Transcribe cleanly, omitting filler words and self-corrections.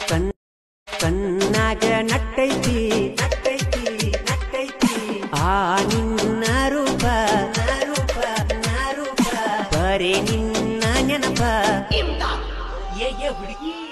ಕಣ್ಣಾಗ ನಟ್ಟೈತಿ ಆ ನಿನ್ನ ರೂಪ ಬರೇ ನಿನ್ನ ನೆನಪ ಹುಡುಗಿ